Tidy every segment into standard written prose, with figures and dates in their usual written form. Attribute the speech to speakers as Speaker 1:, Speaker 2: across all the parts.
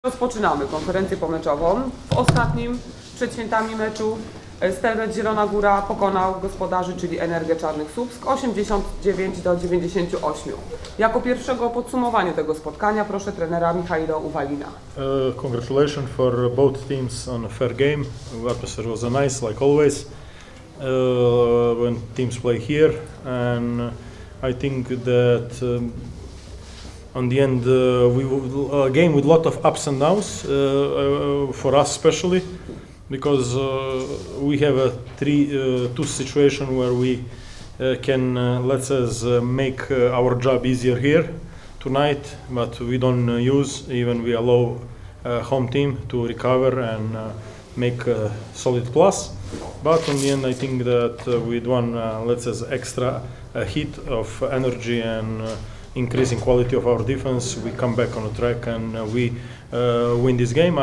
Speaker 1: Rozpoczynamy konferencję pomeczową. W ostatnim, przed świętami meczu, Stelmet Zielona Góra pokonał gospodarzy, czyli Energię Czarnych Słupsk, 89-98. Jako pierwszego podsumowanie tego spotkania proszę trenera Michaila Uwalina.
Speaker 2: Congratulations for both teams on a fair game. The atmosphere was nice, like always, when teams play here, and I think that on the end a game with a lot of ups and downs for us especially, because we have a two situation where we can let's say make our job easier here tonight, but we don't use, even we allow home team to recover and make a solid plus. But on the end, I think that with one let's say extra hit of energy and increasing quality of our defense, we come back on the track and we win this game.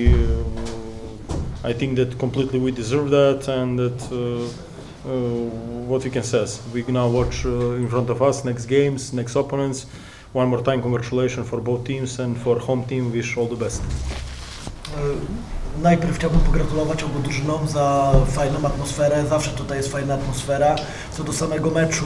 Speaker 2: I think that completely we deserve that, and that what we can say is we now watch in front of us next games, next opponents. One more time, congratulations for both teams, and for home team wish all the best.
Speaker 3: Najpierw chciałbym pogratulować obu drużynom za fajną atmosferę, zawsze tutaj jest fajna atmosfera. Co do samego meczu,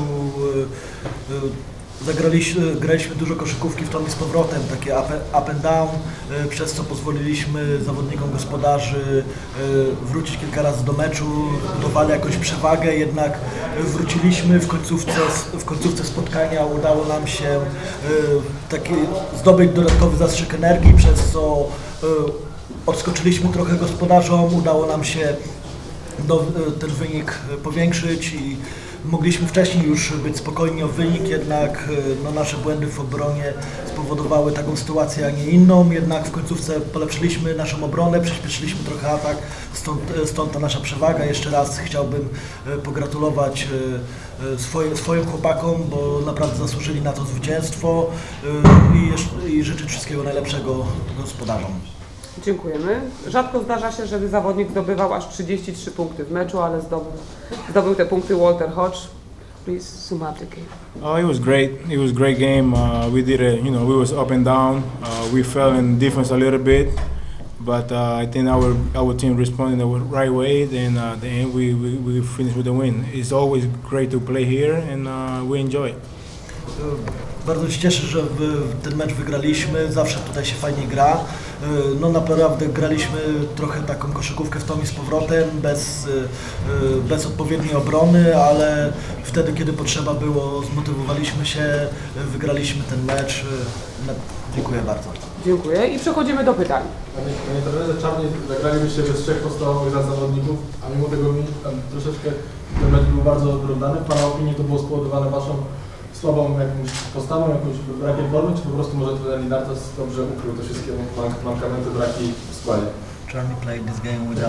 Speaker 3: graliśmy dużo koszykówki w tom i z powrotem, takie up and down, przez co pozwoliliśmy zawodnikom gospodarzy wrócić kilka razy do meczu, budowali jakąś przewagę, jednak wróciliśmy w końcówce spotkania, udało nam się zdobyć dodatkowy zastrzyk energii, przez co odskoczyliśmy trochę gospodarzom, udało nam się ten wynik powiększyć i mogliśmy wcześniej już być spokojni o wynik, jednak nasze błędy w obronie spowodowały taką sytuację, a nie inną. Jednak w końcówce polepszyliśmy naszą obronę, przyspieszyliśmy trochę atak, stąd ta nasza przewaga. Jeszcze raz chciałbym pogratulować swoim chłopakom, bo naprawdę zasłużyli na to zwycięstwo i życzyć wszystkiego najlepszego gospodarzom.
Speaker 1: Dziękujemy. Rzadko zdarza się, żeby zawodnik zdobywał aż 33 punkty w meczu, ale zdobył te punkty Walter Hodge. Please sum up the game.
Speaker 4: Oh, it was great. It was a great game. We did it. We was up and down. We fell in defense a little bit, but I think our team responded the right way. Then at the end, we finished with the win. It's always great to play here, and we enjoy it.
Speaker 3: Bardzo się cieszę, że ten mecz wygraliśmy, zawsze tutaj się fajnie gra. Naprawdę graliśmy trochę taką koszykówkę w tom i z powrotem, bez odpowiedniej obrony, ale wtedy, kiedy potrzeba było, zmotywowaliśmy się, wygraliśmy ten mecz. Dziękuję bardzo.
Speaker 1: Dziękuję i przechodzimy do pytań.
Speaker 5: Panie trenerze, Czarni zagralibyście bez trzech podstawowych zawodników, a mimo tego troszeczkę ten mecz był bardzo oglądany. W Pana opinii to było spowodowane Waszą słabą jakąś postawą, jakimś brakiem formy, czy po prostu może trener Lidartas dobrze ukrył te wszystkie mankamenty, braki w składzie?
Speaker 3: Czarni played this game without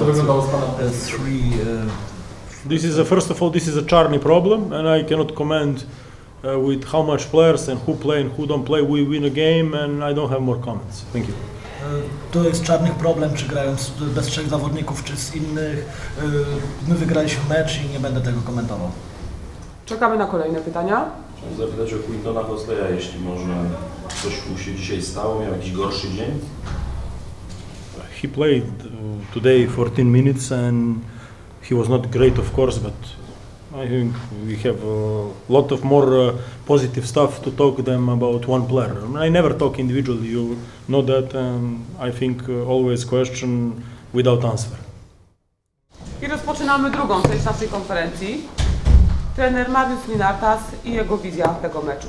Speaker 2: First of all, this is a Czarni problem, and I cannot comment with how much players and who play and who don't play. We win a game, and I don't have more comments. Thank you.
Speaker 3: To jest Czarnych problem, czy grają bez trzech zawodników, czy z innych. My wygraliśmy mecz i nie będę tego komentował.
Speaker 1: Czekamy na kolejne pytania.
Speaker 6: Chciałem zapytać o Quintona Hosleya, jeśli można, coś mu się dzisiaj stało, miał jakiś gorszy dzień?
Speaker 2: He played today 14 minutes and he was not great, of course, but I think we have a lot of more positive stuff to talk them about one player. I never talk individually, you know that, and I think always question without answer.
Speaker 1: I rozpoczynamy drugą część naszej konferencji. Trener Mariusz Lidartas i jego wizja tego meczu.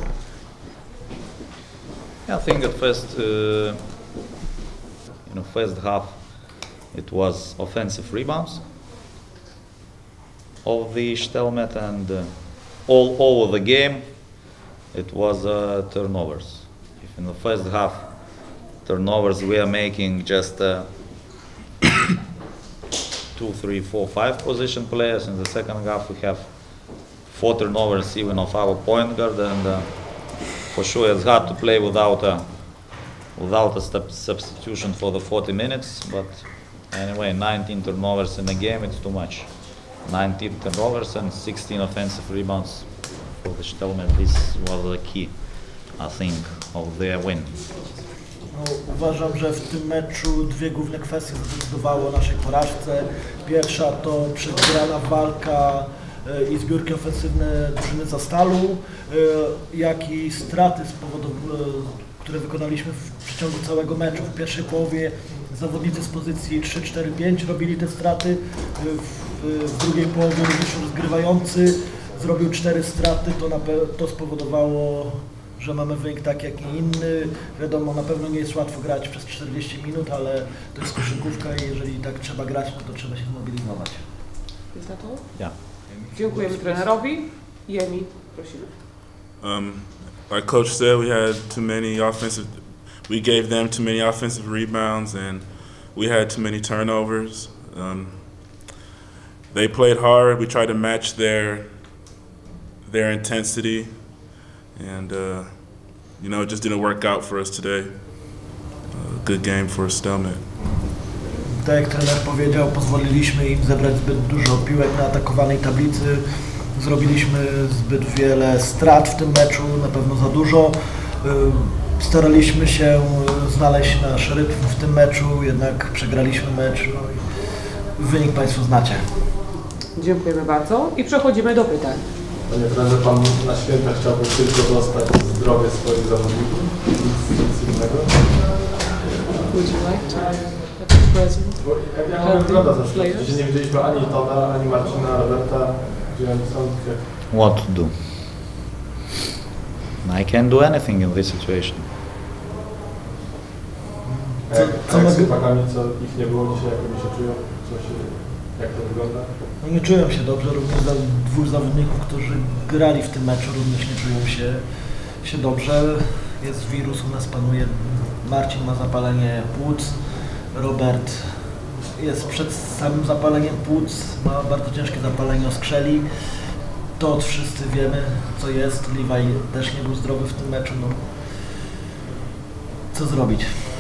Speaker 7: I think at first half it was offensive rebounds of the Stelmet, and all over the game it was turnovers. If in the first half turnovers we are making just 2, 3, 4, 5 position players, in the second half we have 4 turnovers even of our point guard, and for sure it's hard to play without a substitution for the 40 minutes, but anyway, 19 turnovers in a game, it's too much. 19 turnovers and 16 offensive rebounds for the Stelmet. This was the key, I think, of their win.
Speaker 3: No, uważam, że w tym meczu dwie główne kwestie zadecydowały o naszej porażce. Pierwsza to przegrana walka i zbiórki ofensywne drużyny Zastalu, jak i straty które wykonaliśmy w przeciągu całego meczu. W pierwszej połowie zawodnicy z pozycji 3-4-5 robili te straty, w drugiej połowie również rozgrywający zrobił 4 straty, to spowodowało, że mamy wynik taki, jak i inny. Wiadomo, na pewno nie jest łatwo grać przez 40 minut, ale to jest koszykówka i jeżeli tak trzeba grać, no to trzeba się zmobilizować.
Speaker 1: Jest na to?
Speaker 7: Yeah.
Speaker 1: Dziękujemy trenerowi. Jemi, prosimy.
Speaker 8: Like Coach said, we gave them too many offensive rebounds, and we had too many turnovers. They played hard. We tried to match their intensity, and it just didn't work out for us today. Good game for Stelmet.
Speaker 3: Tak jak trener powiedział, pozwoliliśmy im zebrać zbyt dużo piłek na atakowanej tablicy. Zrobiliśmy zbyt wiele strat w tym meczu, na pewno za dużo. Staraliśmy się znaleźć nasz rytm w tym meczu, jednak przegraliśmy mecz. No i wynik Państwo znacie.
Speaker 1: Dziękujemy bardzo i przechodzimy do pytań.
Speaker 5: Panie trenerze, Pan na święta chciałby tylko dostać zdrowie swoich zawodników, nic innego?
Speaker 1: Would you like to have a present?
Speaker 5: Bo jak mamy wygląda zawsze, dzisiaj nie widzieliśmy ani Tona, ani Marcina, Roberta, gdzie oni są.
Speaker 7: What to do? I can't do anything in this situation.
Speaker 5: Jak z chłopakami, co ich nie było dzisiaj, jak oni się czują? Jak to wygląda?
Speaker 3: No nie czują się dobrze, również dwóch zawodników, którzy grali w tym meczu, również nie czują się dobrze. Jest wirus, u nas panuje. Marcin ma zapalenie płuc, Robert jest przed samym zapaleniem płuc, ma bardzo ciężkie zapalenie oskrzeli. To wszyscy wiemy, co jest. Levi też nie był zdrowy w tym meczu. No. Co zrobić?